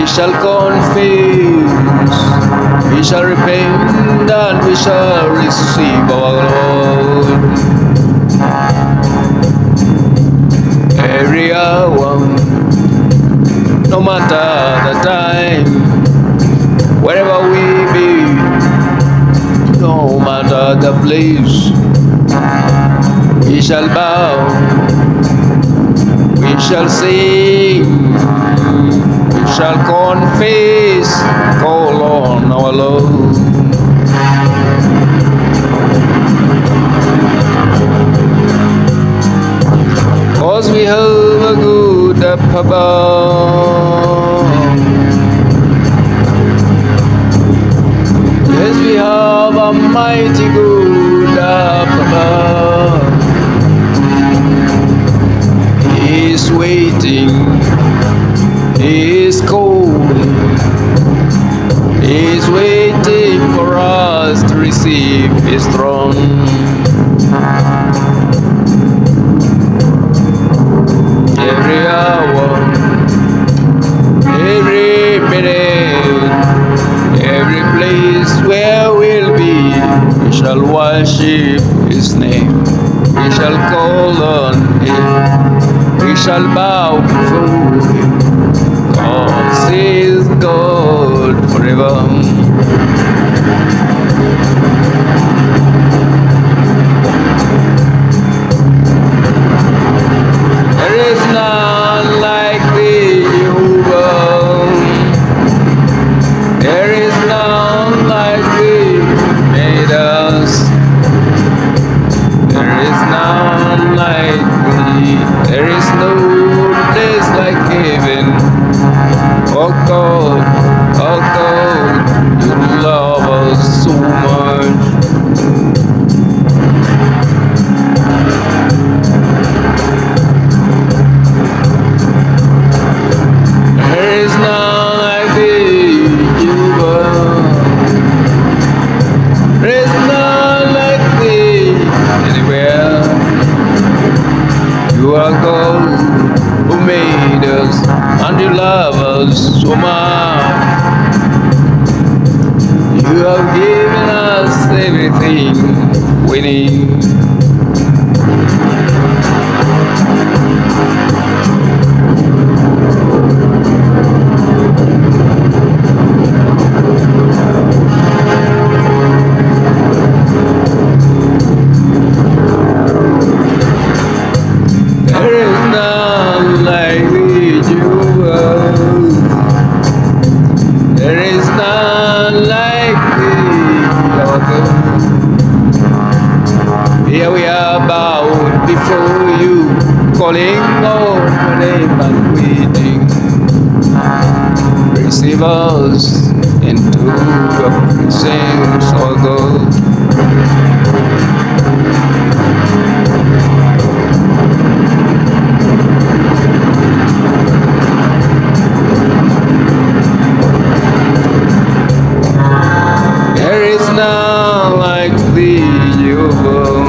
We shall confess, we shall repent, and we shall receive our Lord. Every hour, no matter the time, wherever we be, no matter the place, we shall bow, we shall sing, we shall confess, call on our Lord. Cause we have a good up above. Yes, we have a mighty good up above. He's waiting, He's calling, He's waiting for us to receive His throne. Every hour, every minute, every place where we'll be, we shall worship His name. We shall call on Him. We shall bow before Him. God is God forever. There is none like Thee, Jehovah. There is none like Thee, made us. There is none like Thee. There is no place like heaven. Oh God, You love us so much. There is none like Thee, Jehovah. There is none like Thee anywhere. You are God who made us, and You love us so much. You have given us everything we need. There is none like Thee, Jehovah. There is none like Thee, our God. Here we are bowed before You, calling on Your name and waiting. Receive us into Your presence, our God. There is none like Thee, Jehovah.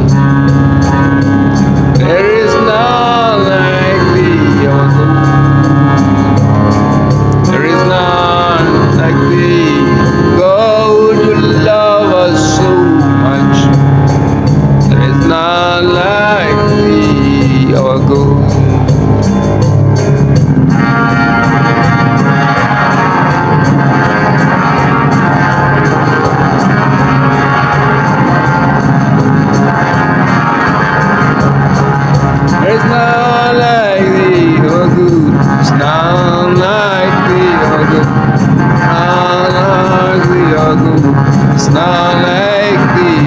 There is none like Thee, our God. There is none like Thee, God, You love us so much. There is none like Thee, our God. There's none like Thee, oh good. There's none like Thee, oh good. None like Thee, oh good. There's none like Thee,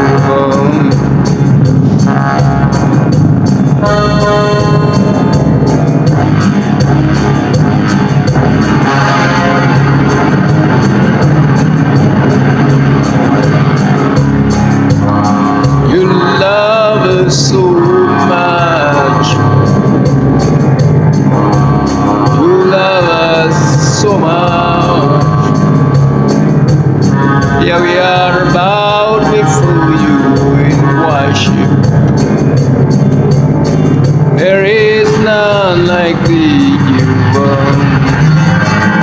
You love us so much. You love us so much. Yeah, we are bowed before You in worship. There is none like Thee, Jehovah.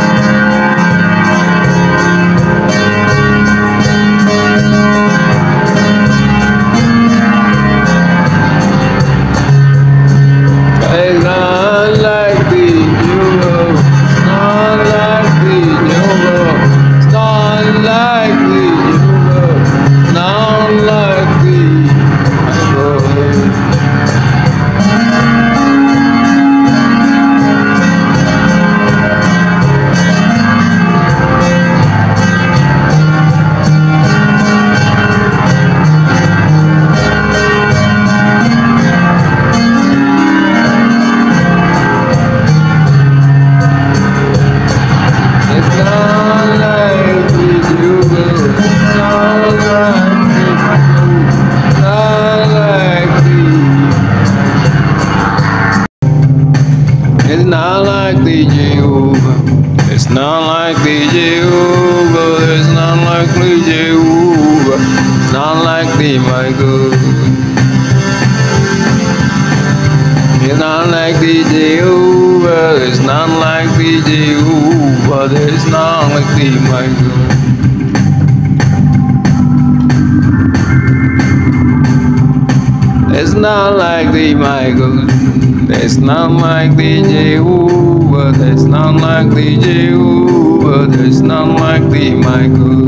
none like thee, Jehovah. There's none like thee, Jehovah. There's none like thee, Jehovah. None like thee, my God. There's none like thee, Jehovah. There's none like thee, Jehovah. There's none like thee, my God. There's none like thee, my God. There's none like thee, Jehovah. There's none like thee, Jehovah. There's none like thee, my God.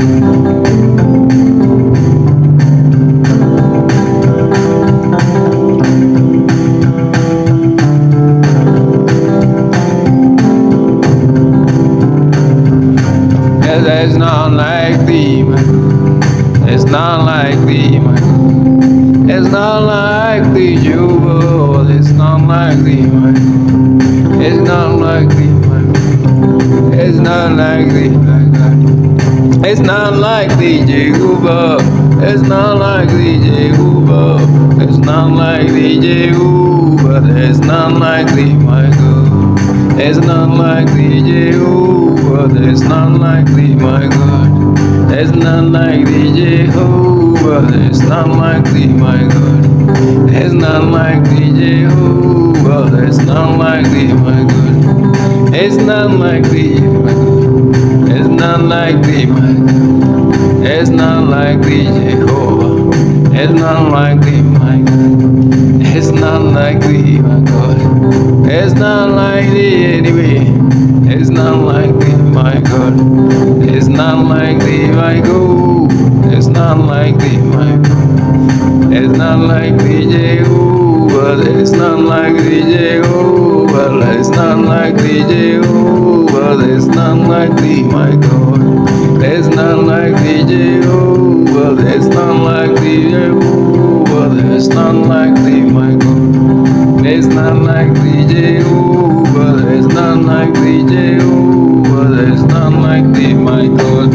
There's none like thee, my God. There's none like thee, my God. There's none like thee, Jehovah. There's none like thee, my God. There's none like thee, my God. There's none like thee, my God. There's none like thee, Jehovah. There's none like thee, Jehovah. There's none like thee, Jehovah. There's none like thee, my God. There's none like thee, Jehovah. There's none like thee, my God. There's none like thee, Jehovah. There's none like thee, my God. There's none like thee, Jehovah. There's none like thee, my God. There's none like thee, my God. There's none like thee, my God. There's none like thee, Jehovah. There's none like thee, my God. There's none like thee, my God. There's none like thee anyway. There's none like thee, my God. There's none like thee, my God. There's none like thee, my God. There's none like thee, Jehovah. There's none like thee, Jehovah. There's none like thee, Jehovah. There's none like thee, my God. There's none like thee, Jehovah. There's none like thee, Jehovah. There's none like thee, my God. There's none like thee, Jehovah. There's none like thee, Jehovah. There's none like thee, my God.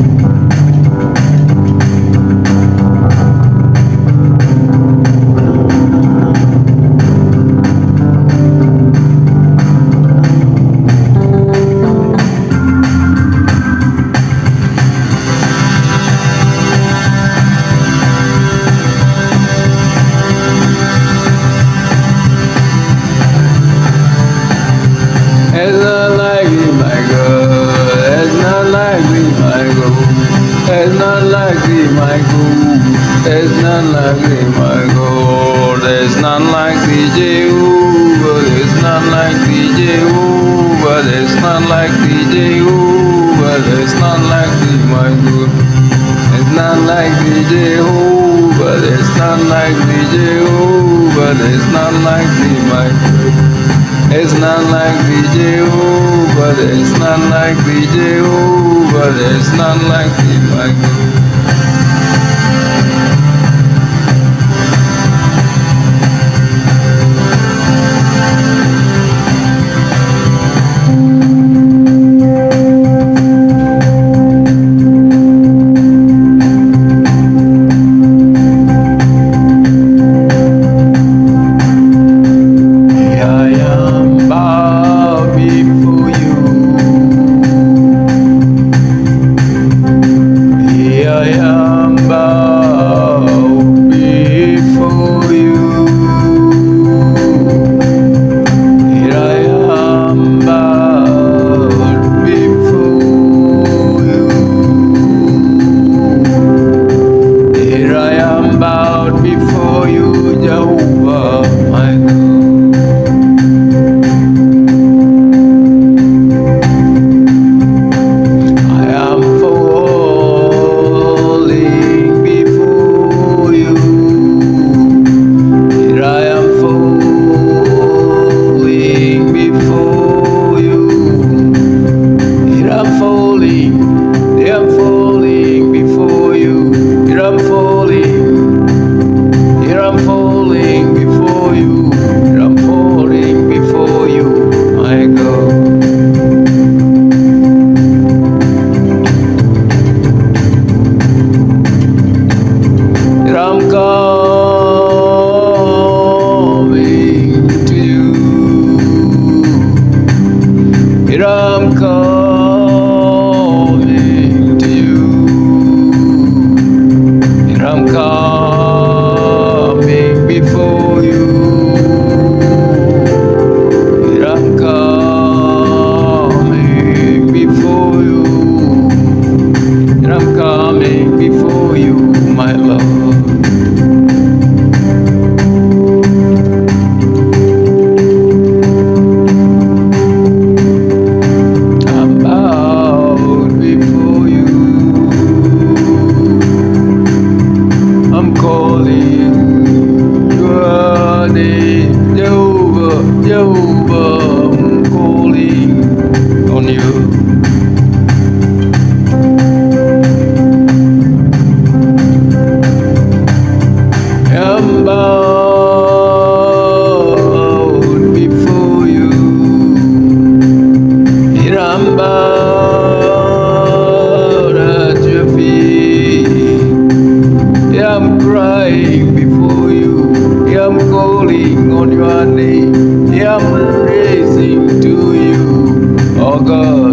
There's none like thee, my God. There's none like thee, my God. There's none like thee, my God. There's none like thee, my God. There's none like thee, Jehovah. There's none like thee, Jehovah. There's none like thee, Jehovah. There's none like thee, my God. There's none like thee, Jehovah. There's none like thee, Jehovah. There's none like thee, my God. There's none like thee, Jehovah. There's none like thee, Jehovah. There's none like thee, my God. I am Here I'm calling to you. Here I'm coming before you. Here I'm coming before you. Here I'm coming before you, my love. I'm calling your name, Jehovah, Jehovah. I'm calling on you. I'm bowed before you. Here I'm bowed at your feet. Yeah, I'm crying before you. Yeah, I'm calling on your name. Yeah, I'm raising to you, oh God.